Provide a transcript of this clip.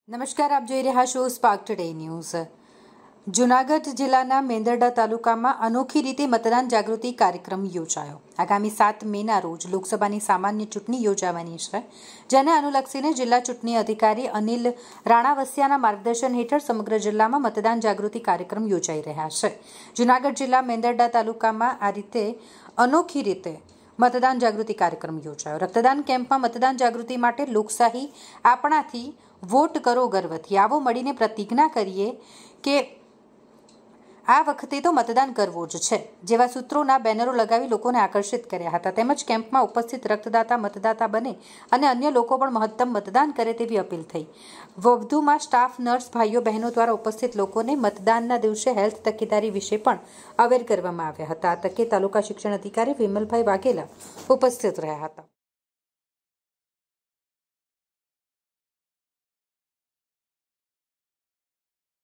નમસ્કાર, આપ જોઈ રહ્યા છો સ્પાર્ક ટુડે ન્યૂઝ। જૂનાગઢ જિલ્લાના મેંદરડા તાલુકામાં અનોખી રીતે મતદાન જાગૃતિ કાર્યક્રમ યોજાયો। આગામી 7 મેના રોજ લોકસભાની સામાન્ય ચૂંટણી યોજાવાની છે, જેને અનુલક્ષીને જિલ્લા ચૂંટણી અધિકારી અનિલ રાણાવસિયાના માર્ગદર્શન હેઠળ સમગ્ર જિલ્લામાં મતદાન જાગૃતિ કાર્યક્રમ યોજાઈ રહ્યા છે। જૂનાગઢ જિલ્લા મેંદરડા તાલુકામાં આ રીતે અનોખી રીતે મતદાન જાગૃતિ કાર્યક્રમ યોજાયો। રક્તદાન કેમ્પમાં મતદાન જાગૃતિ માટે લોકશાહી આપણાથી વોટ કરો ગર્વથી આવો મળીને પ્રતિજ્ઞા કરીએ કે આ વખતે તો મતદાન કરવું જ છે જેવા સૂત્રોના બેનરો લગાવી લોકોને આકર્ષિત કર્યા હતા। તેમજ કેમ્પમાં ઉપસ્થિત રક્તદાતા મતદાતા બને અને અન્ય લોકો પણ મહત્તમ મતદાન કરે તેવી અપીલ થઈ। વધુમાં સ્ટાફ, નર્સ, ભાઈઓ બહેનો દ્વારા ઉપસ્થિત લોકોને મતદાનના દિવસે હેલ્થ તકેદારી વિશે પણ અવેર કરવામાં આવ્યા હતા। આ તકે તાલુકા શિક્ષણ અધિકારી વિમલભાઈ વાઘેલા ઉપસ્થિત રહ્યા હતા।